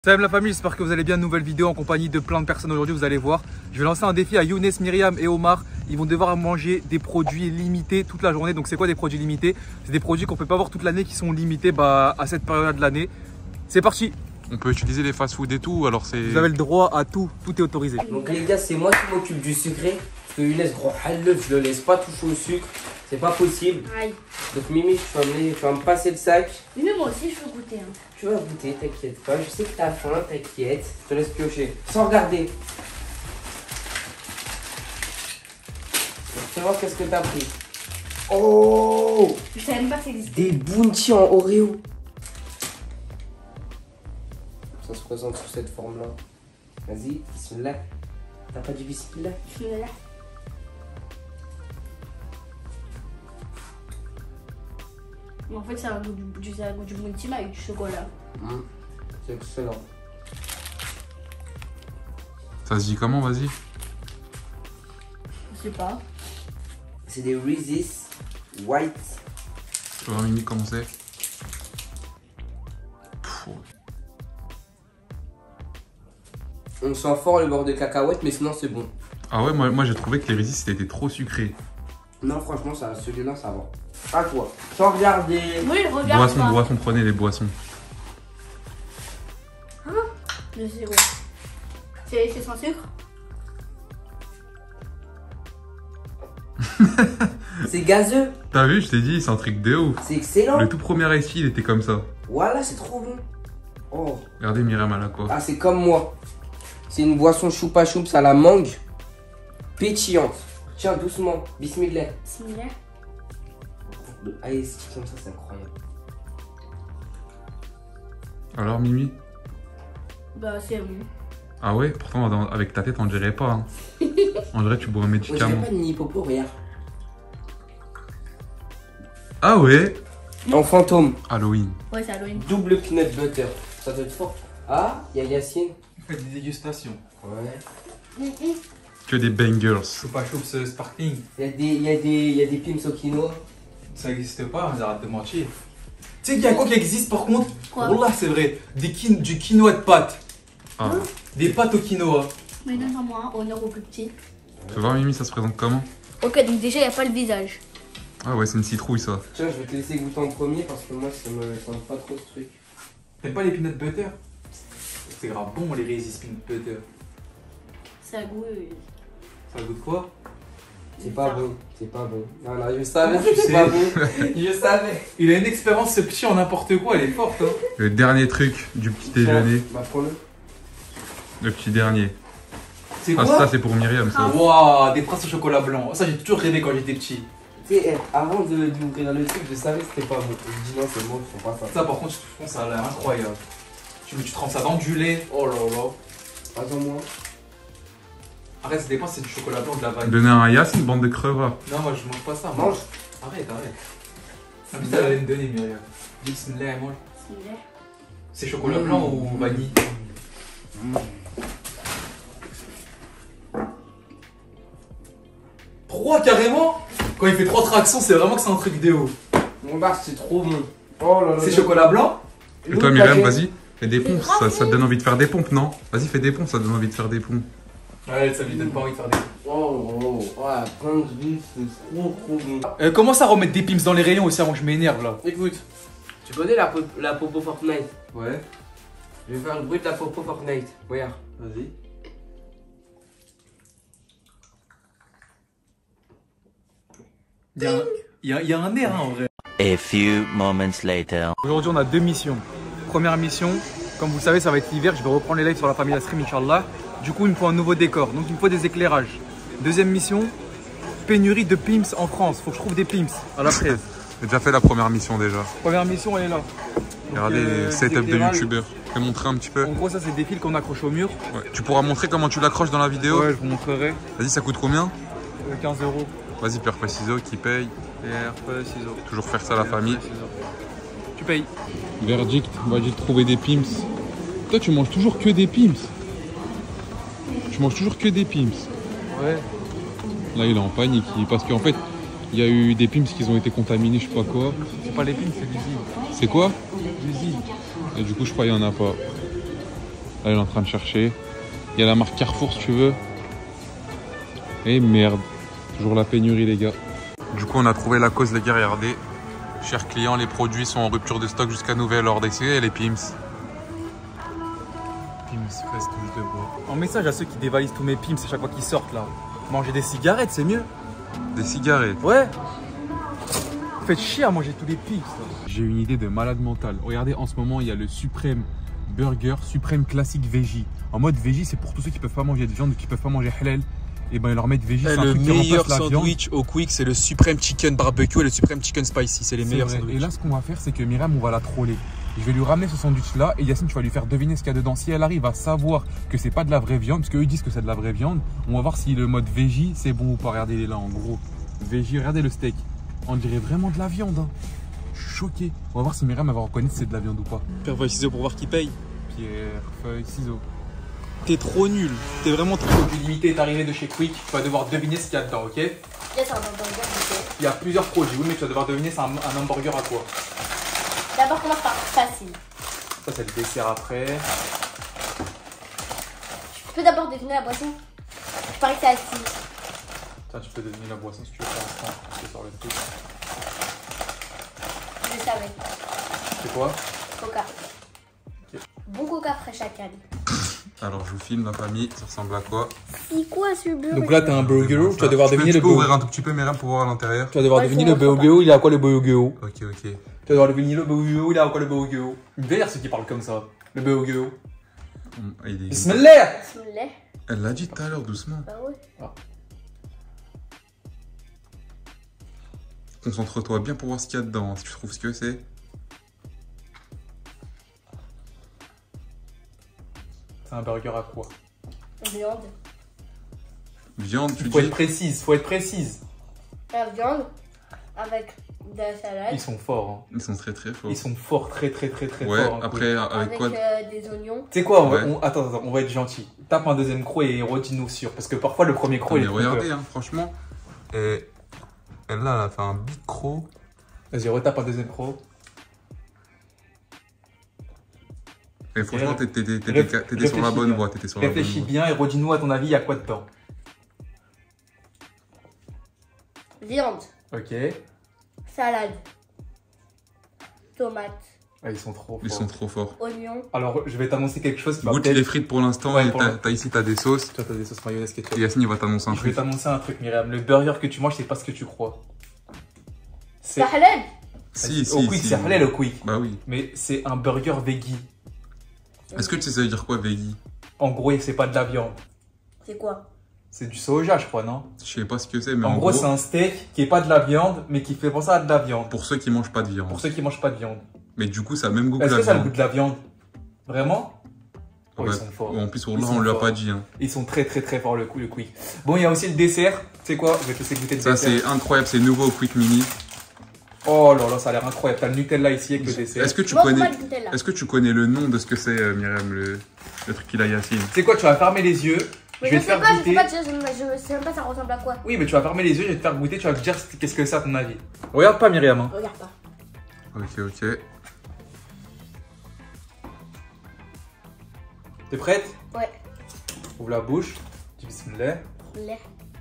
Salam la famille, j'espère que vous allez bien. Nouvelle vidéo en compagnie de plein de personnes aujourd'hui, vous allez voir. Je vais lancer un défi à Younes, Myriam et Omar. Ils vont devoir manger des produits limités toute la journée. Donc c'est quoi des produits limités? C'est des produits qu'on peut pas voir toute l'année qui sont limités à cette période de l'année. C'est parti. On peut utiliser les fast-food et tout, alors c'est... Vous avez le droit à tout, tout est autorisé. Donc les gars, c'est moi qui m'occupe du sucré. Parce que Younes, gros halleuf, je le laisse pas toucher au sucre. C'est pas possible. Aïe. Donc Mimi, tu vas me passer le sac. Mais moi aussi, je veux goûter. Hein. Tu vas goûter, t'inquiète pas. Je sais que t'as faim, t'inquiète. Je te laisse piocher. Sans regarder. Fais voir qu'est-ce que t'as pris. Oh! Je savais même pas que ça existait. Des bounty en Oreo. Ça se présente sous cette forme-là. Vas-y, bismillah. T'as pas dit bismillah? Voilà. Mais en fait, c'est un goût du Bounty avec du chocolat. C'est excellent. Ça se dit comment, vas-y? Je sais pas. C'est des Reese's White. Tu peux voir Mimi comment c'est? On sent fort le bord de cacahuète, mais sinon c'est bon. Ah ouais, moi j'ai trouvé que les Reese's c'était trop sucré. Non, franchement, celui-là, ça va. À toi. Sans regarder. Oui, regarde. Boisson, prenez les boissons. Le sirop. C'est sans sucre? C'est gazeux. T'as vu, je t'ai dit, c'est un truc de ouf. C'est excellent. Le tout premier ice il était comme ça. Voilà, c'est trop bon. Oh. Regardez Myriam, elle a quoi? Ah, c'est comme moi. C'est une boisson choupa choups à la mangue. Pétillante. Tiens, doucement. Bismillah. Similaire. Le ice tea comme ça, c'est incroyable. Alors Mimi? Bah, c'est bon. Ah ouais, pourtant avec ta tête on dirait pas. Hein. On dirait que tu bois un Moi, je médicament. pas de mini popo, regarde. Ah ouais? En fantôme. Halloween. Ouais, c'est Halloween. Double peanut butter. Ça doit être fort. Ah, il y a Yacine. Faites des dégustations. Ouais. Que des bangers. Choupa Choups Sparkling. Il y a des pims au quinoa. Ça n'existe pas, on arrête de mentir. Tu sais qu'il y a quoi qui existe par contre? Quoi? Wallah, c'est vrai. Du quinoa de pâtes. Ah. Des pâtes au quinoa. Mais donne-moi un honneur au plus petit. Tu veux voir Mimi, ça se présente comment? Ok, donc déjà, il n'y a pas le visage. Ah ouais, c'est une citrouille ça. Tiens, je vais te laisser goûter en premier parce que moi, ça me semble pas trop ce truc. T'aimes pas les peanut butter? C'est grave bon les Reese's peanut butter. Ça goûte. Ça goûte quoi? C'est pas bon, c'est pas bon. Non, non, je savais Comment tu que c'est sais? pas bon. Je savais. Il a une expérience ce petit en n'importe quoi, elle est forte. Hein. Le dernier truc du petit déjeuner. Bah, prends-le. Le petit dernier. C'est Ah quoi? ça c'est pour Myriam ça. Waouh, des princes au chocolat blanc. Ça j'ai toujours rêvé quand j'étais petit. Tu sais, avant d'ouvrir le truc, je savais que c'était pas bon. Je dis non, c'est bon, faut pas ça. Ça par contre, je pense que ça a l'air incroyable. Tu trempes ça dans du lait. Oh là là. Attends-moi. Arrête, ça dépend, c'est du chocolat blanc ou de la vanille. Donner un Yass, une bande de crevards. Non, moi je mange pas ça. Moi. Mange. Arrête. En plus, elle allait me donner, Myriam. Bismillah, mange. Similaire. C'est chocolat blanc ou vanille? 3 carrément? Quand il fait 3 tractions, c'est vraiment que c'est un truc de ouf. Mon bar, c'est trop bon. Oh là là. C'est chocolat blanc? Et toi Myriam, vas-y, fais des pompes, ça te donne envie de faire des pompes, non? Vas-y, fais des pompes, ça te donne envie de faire des pompes. Ouais, ça lui donne pas envie de faire des. Oh, ouais, plein de vie, c'est trop bon. Commence à remettre des pims dans les rayons aussi avant que je m'énerve là. Écoute, tu connais la popo Fortnite? Ouais, Je vais faire le bruit de la popo Fortnite. Regarde. vas-y. Il y a un air hein, en vrai. A few moments later. Aujourd'hui, on a 2 missions. Première mission, comme vous le savez, ça va être l'hiver. Je vais reprendre les lives sur la famille Stream, Inch'Allah. Du coup, il me faut un nouveau décor. Donc, il me faut des éclairages. Deuxième mission, pénurie de pims en France. Faut que je trouve des pims à la fraise. J'ai déjà fait la première mission déjà. Première mission, elle est là. Donc, Regardez les setups de éclairage. youtubeurs. Je vais montrer un petit peu. En gros, ça, c'est des fils qu'on accroche au mur. Ouais. Tu pourras montrer comment tu l'accroches dans la vidéo. Ouais, je vous montrerai. Vas-y, ça coûte combien? 15 €. Vas-y, pierre, feuille, ciseaux, qui paye? Pierre, feuille, ciseaux. Toujours faire ça à la famille. Tu payes. Verdict, on va dire trouver des pims. Toi, tu manges toujours que des pims. Tu manges toujours que des pims. Ouais. Là, il est en panique parce qu'en fait, il y a eu des pims qui ont été contaminés, je sais pas quoi. C'est pas les pims, c'est l'usine. C'est quoi? L'usine. Et du coup, je crois qu'il n'y en a pas. Là, elle est en train de chercher. Il y a la marque Carrefour si tu veux. Et merde. Toujours la pénurie les gars. Du coup on a trouvé la cause les gars, regardez. Chers clients, les produits sont en rupture de stock jusqu'à nouvel ordre. Et les Pims. Pims, fraise, touche de bois. En message à ceux qui dévalisent tous mes Pims à chaque fois qu'ils sortent là. Manger des cigarettes, c'est mieux. Des cigarettes. Ouais. Vous faites chier à manger tous les Pims. J'ai une idée de malade mental. Regardez, en ce moment, il y a le Suprême Burger, Suprême classique Veggie. En mode Veggie, c'est pour tous ceux qui peuvent pas manger de viande ou qui peuvent pas manger halal. Et ben ils leur mettent Veggie. Le meilleur sandwich au Quick, c'est le Supreme Chicken Barbecue et le Supreme Chicken Spicy. C'est les meilleurs sandwichs. Et là, ce qu'on va faire, c'est que Myriam, on va la troller. Je vais lui ramener ce sandwich là et Yacine, tu vas lui faire deviner ce qu'il y a dedans. Si elle arrive à savoir que c'est pas de la vraie viande, parce qu'eux ils disent que c'est de la vraie viande, on va voir si le mode Veggie c'est bon ou pas. Regardez, il est là en gros. Veggie, regardez le steak. On dirait vraiment de la viande. Hein. Je suis choqué. On va voir si Myriam va reconnaître si c'est de la viande ou pas. Pierre, feuille, ciseaux pour voir qui paye. Pierre, feuille, ciseaux. T'es trop nul. T'es vraiment trop Le produit limité est arrivé de chez Quick. Tu vas devoir deviner ce qu'il y a dedans, ok? Là, c'est un hamburger, ok. Il y a plusieurs produits, oui, mais tu vas devoir deviner c'est un hamburger à quoi? D'abord, commence par facile. Ça, c'est le dessert après. Tu peux d'abord deviner la boisson. Je parie que c'est assis. Tiens, tu peux deviner la boisson si tu veux pour l'instant. Je sors le truc. Je le savais. C'est quoi? Coca. Ok. Bon coca fraîche à canne. Alors je vous filme la famille, ça ressemble à quoi? C'est quoi ce burger? Donc là, t'as un burger. Tu vas devoir deviner tu le peux ouvrir burger. un tout petit peu Myriam pour voir à l'intérieur. Tu vas devoir Ouais, deviner faut le voir, burger. Il est à quoi le burger? Ok. Tu vas devoir deviner le burger. Il est à quoi le burger? Une vénère ceux qui parlent comme ça. Le burger. Il est... Bismillah. Bismillah. Elle l'a dit tout à l'heure doucement. Bah ouais. Concentre-toi bien pour voir ce qu'il y a dedans, si tu trouves ce que c'est. C'est un burger à quoi? Viande. Viande, tu Faut dis? être précise, faut être précise. La viande avec de la salade. Ils sont forts. Hein. Ils sont très très forts. Ils sont forts, très Ouais, forts. Hein, après, avec Avec quoi? des oignons. Tu sais quoi, Ouais. attends, on va être gentil. Tape un deuxième croc et redis-nous sûr. Parce que parfois le premier croc il Mais est trop regardez, peur. hein, franchement. Et elle là, elle a fait un big croc. Vas-y, retape un deuxième croc. Et franchement, t'étais sur la réfléchis bonne bien. voie. T'étais sur la bonne Réfléchis voie. bien et redis-nous à ton avis, il y a quoi dedans? Viande. Ok. Salade. Tomate. Ah, ils sont trop forts. Ils sont trop forts. Oignon. Alors, je vais t'annoncer quelque chose qui va Goûte peut-être... les frites pour l'instant. Ouais, et pour t'as ici, t'as des sauces. Toi, t'as des sauces mayonnaise ketchup. Et Yacine, il va t'annoncer un Je vais truc. t'annoncer un truc, Myriam. Le burger que tu manges, c'est pas ce que tu crois. C'est halal. Si, Au Quick, c'est halal au Quick. Bah oui. Mais c'est un burger veggie. Est-ce que tu sais ça veut dire quoi, veggie? En gros, c'est pas de la viande. C'est quoi? C'est du soja, je crois, non? Je sais pas ce que c'est, mais En gros, c'est un steak qui est pas de la viande, mais qui fait penser à de la viande. pour ceux qui mangent pas de viande. Pour ceux qui mangent pas de viande. Mais du coup, ça a le même goût que Est-ce la que ça a le viande. goût de la viande? Vraiment? Oh, Ouais. ils sont forts. En plus, Ils là, sont on l'a forts. pas dit. Hein. Ils sont très forts le Quick. Bon, il y a aussi le dessert. Tu sais quoi? Je vais te laisser goûter le Ça, dessert. c'est incroyable. C'est nouveau au Quick Mini. Oh là là, ça a l'air incroyable. T'as le Nutella ici avec le dessert. Est-ce que tu Moi, connais... pas de Nutella. Est-ce que tu connais le nom de ce que c'est, Myriam, le truc qu'il a Yacine? Tu sais quoi? Tu vas fermer les yeux. Mais je vais te faire je sais goûter. pas, je sais même pas ça ressemble à quoi. Oui, mais tu vas fermer les yeux, je vais te faire goûter. Tu vas te dire qu'est-ce que c'est à ton avis. Regarde pas, Myriam. Hein. Regarde pas. Ok. T'es prête? Ouais. Ouvre la bouche. Dis bismillah. Lait.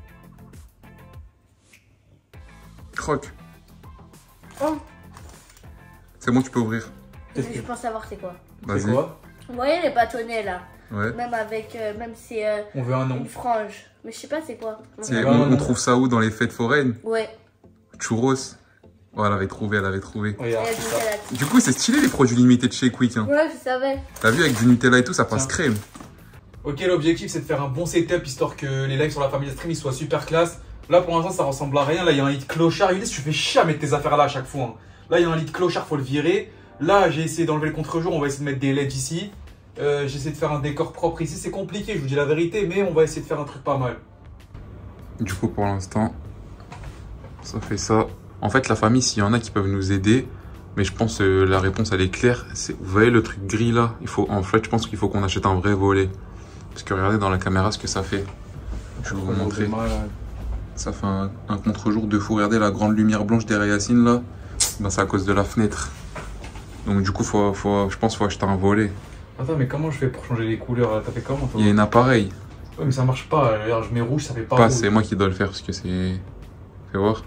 Croque. Oh, C'est bon, tu peux ouvrir. Qu'est-ce je que pense savoir c'est quoi. c'est Vas-y. quoi? Vous voyez les bâtonnets là? Ouais. Même avec, même c'est On veut un nom. une frange. Mais je sais pas c'est quoi. C'est- Ouais, on non. trouve ça où dans les fêtes foraines? Ouais. Churros. Oh, elle avait trouvé. Regarde, Et c'est du ça. Nutella. Du coup, c'est stylé les produits limités de chez Quick. Hein. Ouais, je savais. T'as vu, avec du Nutella et tout, ça passe Tiens. crème. Ok, l'objectif c'est de faire un bon setup histoire que les lives sur la famille stream ils soient super classe. Là pour l'instant ça ressemble à rien. Là il y a un lit de clochard. Younes, tu fais chier à mettre tes affaires là à chaque fois. Hein. Là il y a un lit de clochard, faut le virer. Là j'ai essayé d'enlever le contre-jour. On va essayer de mettre des LED ici. J'ai essayé de faire un décor propre ici. C'est compliqué, je vous dis la vérité, mais on va essayer de faire un truc pas mal. Du coup, pour l'instant, ça fait ça. En fait, la famille, s'il y en a qui peuvent nous aider, mais je pense que la réponse, elle est claire. Vous voyez le truc gris là? En fait, je pense qu'il faut qu'on achète un vrai volet. Parce que regardez dans la caméra ce que ça fait. Je vais vous montrer. Ça fait un contre-jour de fou. Regardez la grande lumière blanche derrière Yacine là. Ben, c'est à cause de la fenêtre. Donc du coup, je pense qu'il faut acheter un volet. Attends, mais comment je fais pour changer les couleurs? T'as fait comment toi? Il y a un appareil. Ouais, mais ça marche pas. Regarde, je mets rouge, ça fait pas Pas, rouge. c'est moi qui dois le faire parce que c'est. Fais voir.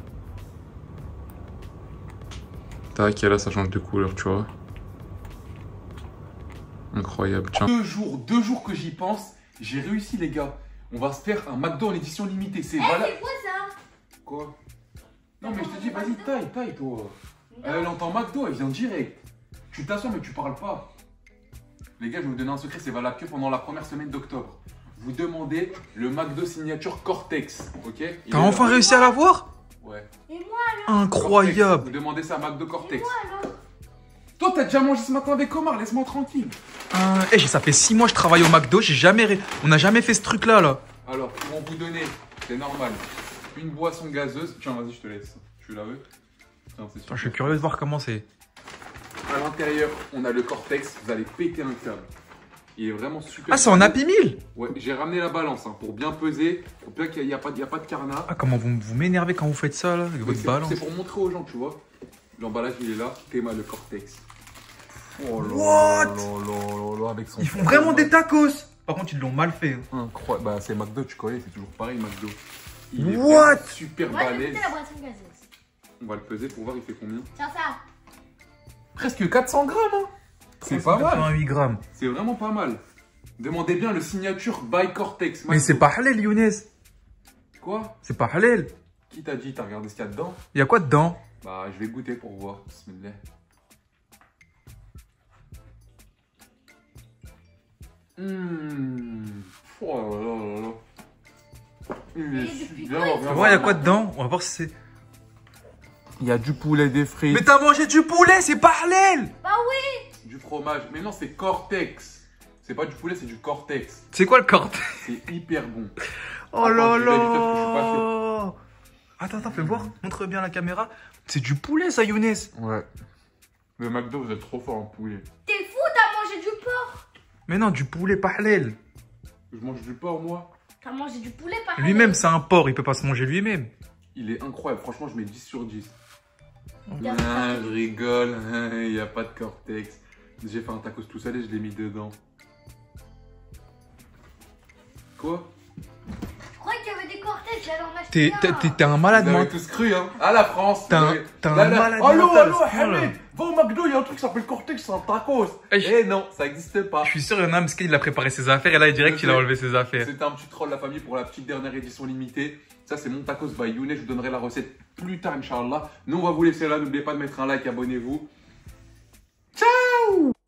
Tac, et là ça change de couleur, tu vois. Incroyable, tiens. 2 jours que j'y pense, j'ai réussi les gars. On va se faire un McDo en édition limitée. C'est valable. C'est quoi ça? Quoi? Non mais je te dis, vas-y, taille toi. Elle entend McDo, elle vient direct. Tu t'assois mais tu parles pas. Les gars, je vais vous donner un secret, c'est valable que pendant la première semaine d'octobre. Vous demandez le McDo signature Cortex, ok? T'as enfin réussi à l'avoir? Ouais. Et moi Incroyable. Vous demandez ça à McDo Cortex. alors? Toi, t'as déjà mangé ce matin avec Omar, laisse-moi tranquille. Ça fait 6 mois que je travaille au McDo, on n'a jamais fait ce truc là. Alors, ils vont vous donner, c'est normal, une boisson gazeuse. Tiens, vas-y, je te laisse. Tu la veux? Tiens, c'est Attends, je suis curieux de voir comment c'est. À l'intérieur, on a le Cortex, vous allez péter un câble. Il est vraiment super. Ah, c'est en Happy Meal? Ouais, j'ai ramené la balance hein, pour bien peser, pour bien qu'il n'y a pas de carnat. Ah, comment vous m'énervez quand vous faites ça là, avec Mais votre balance. c'est pour montrer aux gens, tu vois. L'emballage, il est là, Théma le Cortex. Oh là What? là, avec son. Ils font vraiment des tacos. Par contre, ils l'ont mal fait. Incroyable. Bah, c'est McDo, tu connais, c'est toujours pareil, McDo. Il est What? vraiment super Moi, je vais balèze. goûter la boisson gazeuse. On va le peser pour voir, il fait combien. Tiens ça. Presque 400 grammes, hein. C'est pas mal. 88 grammes. C'est vraiment pas mal. Demandez bien le signature by Cortex. Mais c'est pas halal, Younes. Quoi? C'est pas halal. Qui t'a dit? T'as regardé ce qu'il y a dedans? Il y a quoi dedans? Bah, je vais goûter pour voir. Bismillah. Oh là là là. Il est super On va voir, il y a quoi dedans? On va voir si c'est. Il y a du poulet, des frites, Mais t'as mangé du poulet, c'est pas halal. Bah oui. du fromage. Mais non, c'est Cortex. C'est pas du poulet, c'est du Cortex. C'est quoi le corps? C'est hyper bon. Oh là Attends, je vérifie parce que je suis pas sûr. là. Attends, fais voir. Montre bien la caméra. C'est du poulet, ça, Younes. Ouais. Le McDo, vous êtes trop fort en poulet. T'es fou, t'as mangé du porc. Mais non, du poulet pas halal. Je mange du porc, moi. T'as mangé du poulet par Lui-même, c'est un porc. Il peut pas se manger lui-même. Il est incroyable. Franchement, je mets 10 sur 10. Bien Ah, je rigole. Il n'y a pas de Cortex. J'ai fait un tacos tout seul et je l'ai mis dedans. Quoi? Je croyais qu'il y avait des cortèges, j'allais en acheter un. T'es un malade, Vous moi. avez tous cru, hein? À la France. T'as un- Vous avez- t'as un Là, là. malade Allô, mental, allô, ce point-là. Hamid. Va au McDo, il y a un truc qui s'appelle Cortex, c'est un tacos. Eh, non, ça n'existe pas. Je suis sûr, il y en a un, parce qu'il a préparé ses affaires et là, il dirait qu'il a enlevé ses affaires. C'était un petit troll la famille pour la petite dernière édition limitée. Ça, c'est mon tacos by Younes. Je vous donnerai la recette plus tard, Inch'Allah. Nous, on va vous laisser là. N'oubliez pas de mettre un like, abonnez-vous. Ciao!